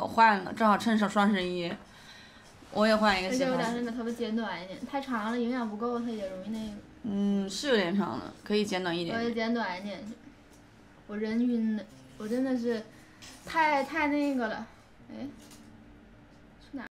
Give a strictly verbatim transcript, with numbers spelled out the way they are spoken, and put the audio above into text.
可换了，正好趁上双十一，我也换一个洗发水。 而且我打算把头发剪短一点，太长了营养不够，它也容易那个。 嗯，是有点长的，可以剪短一点。 我也剪短一点，我人晕了，我真的是太太那个了，哎。